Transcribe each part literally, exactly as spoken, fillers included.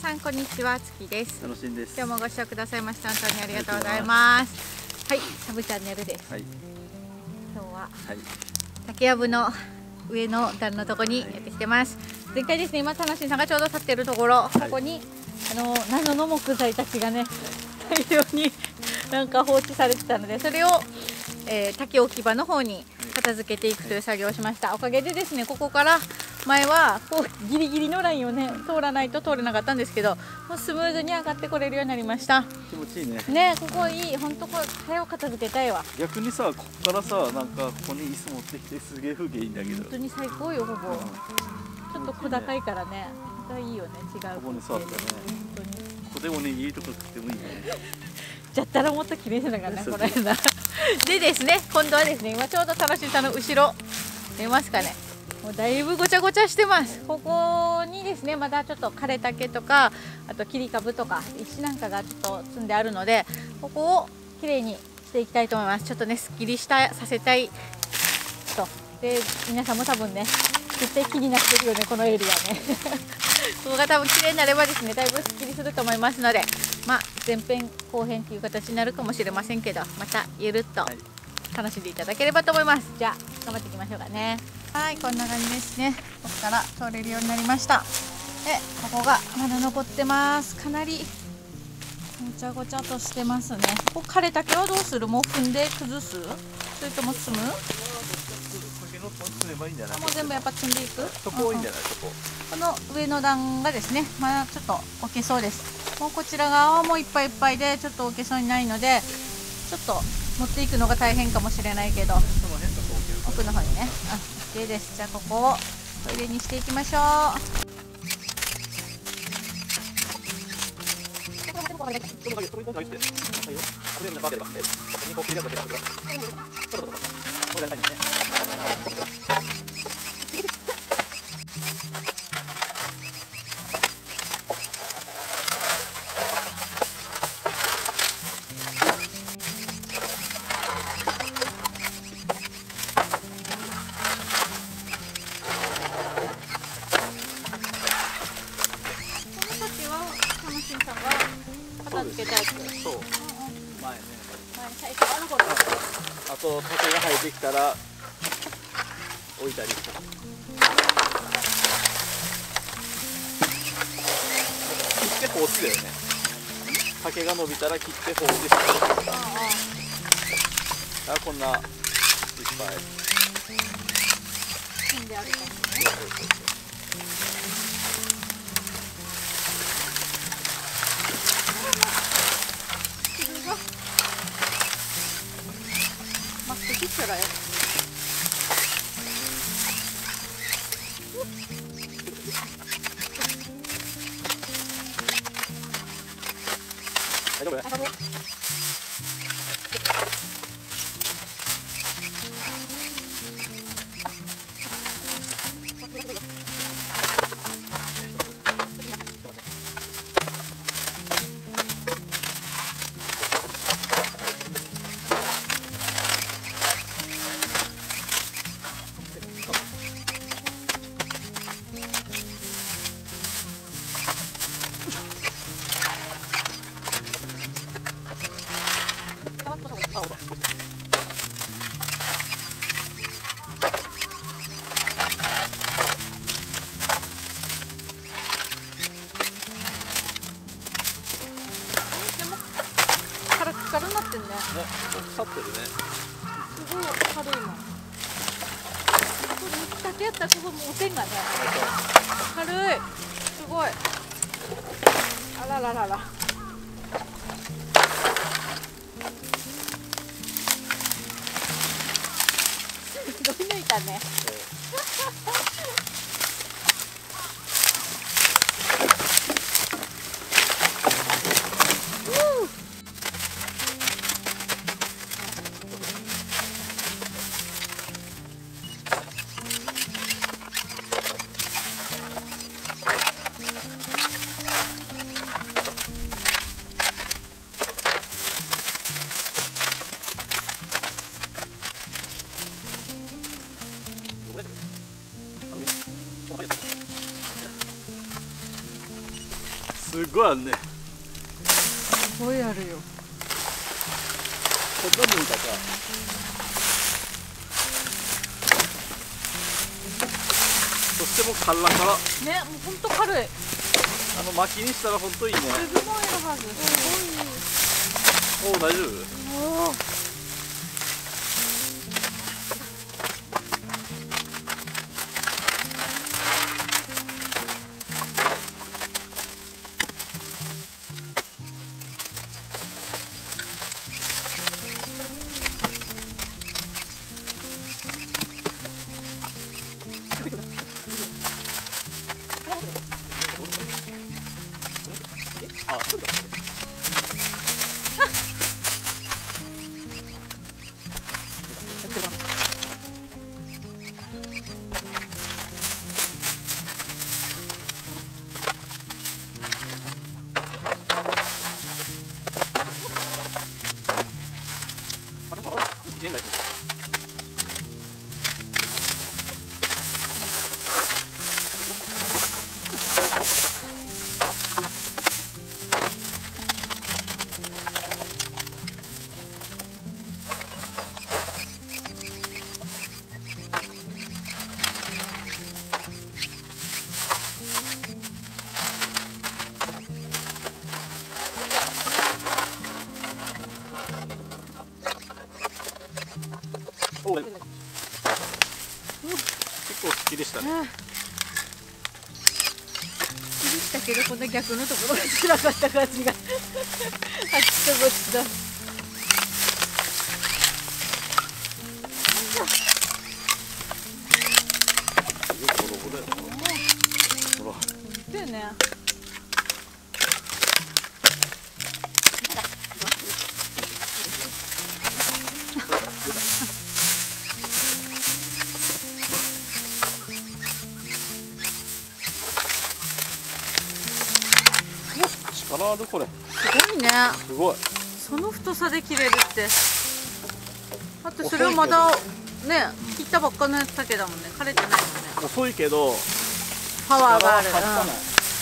さんこんにちは、月です。 楽しんです。 今日もご視聴くださいまして本当にありがとうございます。はい、サブチャンネルです。はい、今日は、はい、竹やぶの上の段のとこにやってきてます。前回ですね、今楽しんさんがちょうど立ってるところ、はい、ここにあの謎の木材たちがね大量になんか放置されてたので、それを、えー、竹置き場の方に片付けていくという作業をしました。おかげでですね、ここから前はこうギリギリのラインをね通らないと通れなかったんですけど、もうスムーズに上がってこれるようになりました。 気持ちいいね。 ね、ここいい、本当これ早く片付けたいわ。 逆にさ、ここからさ、なんかここに椅子持ってきてすげえ風景いいんだけど。 本当に最高よ、ほぼ。うん、ちょっと小高いからね、がいいよね、違う。 ここに座ったね。本当に。ここでおにぎりとか食ってもいいね。 じゃったらもっと綺麗だからね、この辺だ。でですね、今度はですね、今ちょうど楽しさの後ろ見えますかね。もうだいぶごちゃごちゃしてます。ここにですね、まだちょっと枯れ竹とか、あと切り株とか石なんかがちょっと積んであるので、ここをきれいにしていきたいと思います。ちょっとね、すっきりしたさせたいと。で、皆さんも多分ね、絶対気になってるよね、このエリアね。ここが多分きれいになればですね、だいぶすっきりすると思いますので、まあ前編後編という形になるかもしれませんけど、またゆるっと楽しんでいただければと思います。じゃあ頑張っていきましょうかね。はい、こんな感じですね。ここから通れるようになりました。で、ここがまだ残ってます。かなりごちゃごちゃとしてますね。ここ枯れ竹はどうする？もう踏んで崩す？それとも積む？もう全部やっぱ積んでいく？ そこいいんじゃない？そこ。 この上の段がですね、まだちょっと置けそうです。もうこちら側はもういっぱいいっぱいでちょっと置けそうにないので、ちょっと持っていくのが大変かもしれないけど、奥の方にね。あ、OK です。じゃあここをトイレにしていきましょう。片付けたやつ。そう。前ね。前最初あの頃。 あと竹が生えてきたら置いたりして。切って放置だよね。竹が伸びたら切って放置して。ああ。あ、こんないっぱい。 積んであるかもね。Masuk ya. Ayo ya.軽くなってんね。ね、腐ってるね。すごい軽いもん。これ抜きたてやったらここもう線がね。軽い。すごい。あらららら。すごい抜いたね。 すごいあるね。 すごいあるよ。 ほとんど見たか。そしてもうカラカラ。 ね、もう本当軽い。 あの巻きにしたら本当いいね。 すごいのはず。すおお、大丈夫。 ごい。おお。 あ、そうだ。お結構すっきりしたね。 すっきりしたけど、こんな逆のところが辛かった感じが。あっちとこっちと。 ボロボロだよ。ほら。 だよね。 力あるこれ。 すごいね。 すごい。 その太さで切れるって。あとそれはまだね、切ったばっかのやつだけだもんね。枯れてないもんね。 遅いけどパワーがある。 力は半端ない。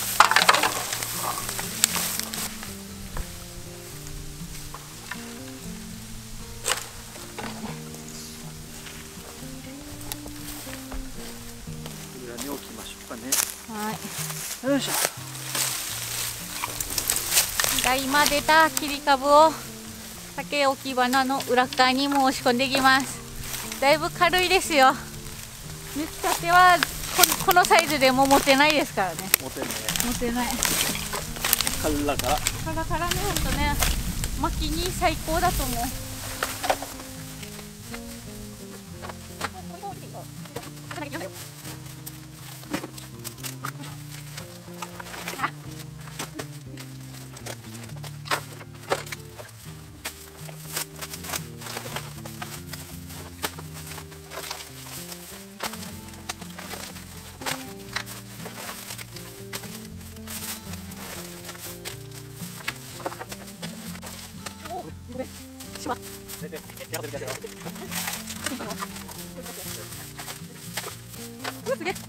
裏に置きましょうかね。 はい。よいしょ。今出た切り株を竹置き場の裏側に申し込んでいきます。だいぶ軽いですよ。抜きたては こ, このサイズでも持てないですからね。 持てんね。 持てない。 カラカラ。 カラカラね、ほんとね。巻きに最高だと思う。しまっ。すげえ。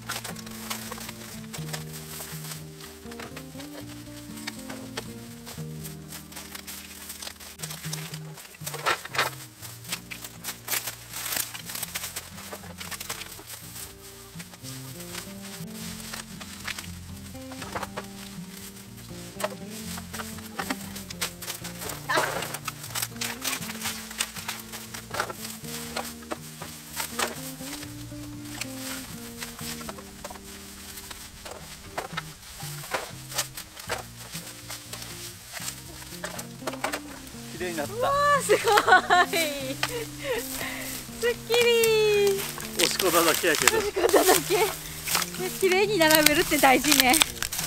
綺麗になった。 わあ、すごい。すっきり。 押し込んだだけやけど。 押し込んだだけ。綺麗に並べるって大事ね。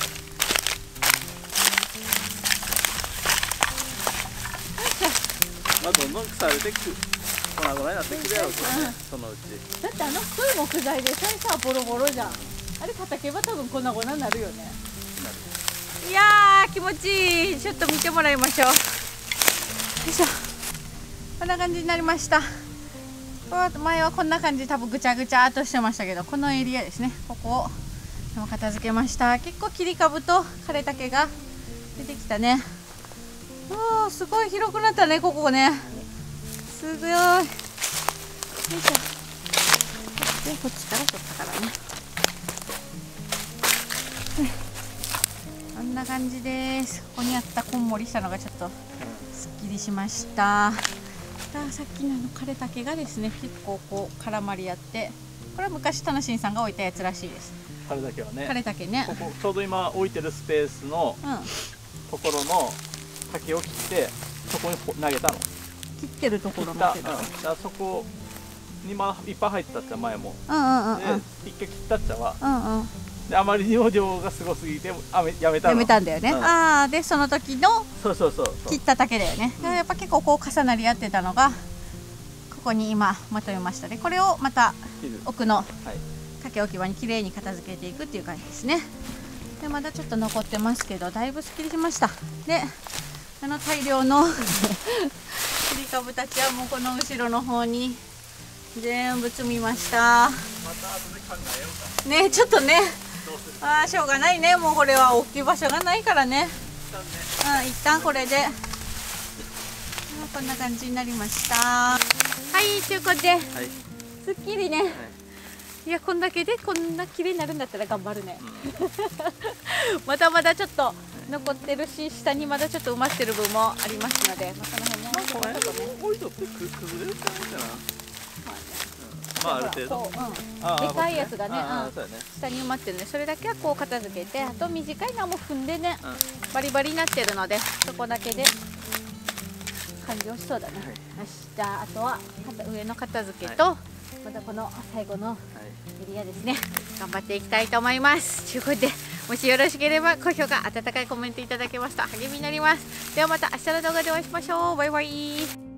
まあどんどん腐れてく、粉々になってくるやろうけどね、そのうち。 だってあの太い木材で最初はボロボロじゃん。あれ叩けば多分粉々になるよね。いやー気持ちいい。ちょっと見てもらいましょう。よいしょ。こんな感じになりました。前はこんな感じ、多分ぐちゃぐちゃっとしてましたけど、このエリアですね、ここをもう片付けました。結構切り株と枯れ竹が出てきたね。おー、すごい広くなったね、ここね。すごい。よいしょ。で、こっちから取ったからね。こんな感じです。ここにあったこんもりしたのがちょっとすっきりしました。さっきのあの枯れ竹がですね、結構こう絡まり合って、これは昔タナシンさんが置いたやつらしいです。 枯れ竹はね。 枯れ竹ね。 ここちょうど今置いてるスペースのところの竹を切ってそこに投げたの。 切ってるところ切った、 持ってた。 うん、だからそこにまいっぱい入ってたっちゃ前も。 うんうんうんでうん。 一回切ったっちゃは。 うんうん。 であまりにも量がすごすぎてあめやめたの。 やめたんだよね。 うんああ、でその時のそうそうそうそう。 切った竹だよね。 うんやっぱ結構こう重なり合ってたのがここに今まとめましたね。これをまた切る。 奥のはい。 竹置き場にきれいに片付けていくっていう感じですね。でまだちょっと残ってますけどだいぶすっきりしました。であの大量の切り株たちはもうこの後ろの方に全部積みました。 また後で考えようか。 ね、ちょっとね、 どうする。 あーしょうがないね。もうこれは大きい場所がないからね。 一旦ね。 うん、一旦これで、うんこんな感じになりました。はい、ということで、 はい。 すっきりね。いや、こんだけでこんな綺麗になるんだったら頑張るね。まだまだちょっと残ってるし、下にまだちょっと埋まってる部分もありますので、まあ、その辺もなんかちょっとね。 置いとってく崩れるんじゃないかな。 まあねまあある程度。 こううんあーでかいやつがねうんあーそうやね。 下に埋まってるので、それだけはこう片付けて、あと短いのはもう踏んでね、 うん。 バリバリになってるので、そこだけで完了しそうだね。 はいよし、じゃああとは片上の片付けと、またこの最後のはい。 エリアですね、頑張っていきたいと思います。ということで、もしよろしければ高評価、温かいコメントいただけますと励みになります。ではまた明日の動画でお会いしましょう。バイバイ。